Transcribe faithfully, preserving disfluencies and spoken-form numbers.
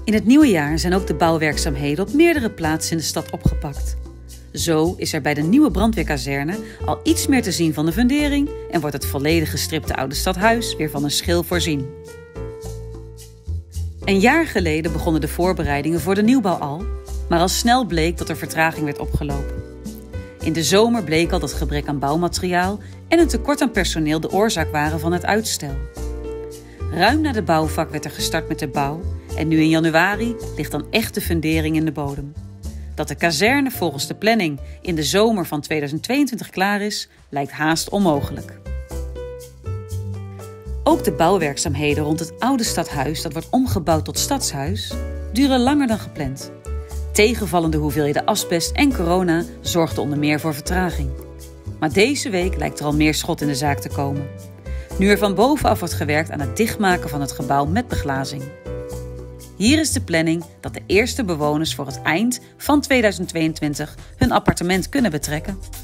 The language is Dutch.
In het nieuwe jaar zijn ook de bouwwerkzaamheden op meerdere plaatsen in de stad opgepakt. Zo is er bij de nieuwe brandweerkazerne al iets meer te zien van de fundering en wordt het volledig gestripte oude stadhuis weer van een schil voorzien. Een jaar geleden begonnen de voorbereidingen voor de nieuwbouw al, maar al snel bleek dat er vertraging werd opgelopen. In de zomer bleek al dat gebrek aan bouwmateriaal en een tekort aan personeel de oorzaak waren van het uitstel. Ruim na de bouwvak werd er gestart met de bouw en nu in januari ligt dan echt de fundering in de bodem. Dat de kazerne volgens de planning in de zomer van tweeduizend tweeëntwintig klaar is, lijkt haast onmogelijk. Ook de bouwwerkzaamheden rond het oude stadhuis, dat wordt omgebouwd tot stadshuis, duren langer dan gepland. Tegenvallende hoeveelheden asbest en corona zorgden onder meer voor vertraging. Maar deze week lijkt er al meer schot in de zaak te komen. Nu er van bovenaf wordt gewerkt aan het dichtmaken van het gebouw met beglazing. Hier is de planning dat de eerste bewoners voor het eind van tweeduizend tweeëntwintig hun appartement kunnen betrekken.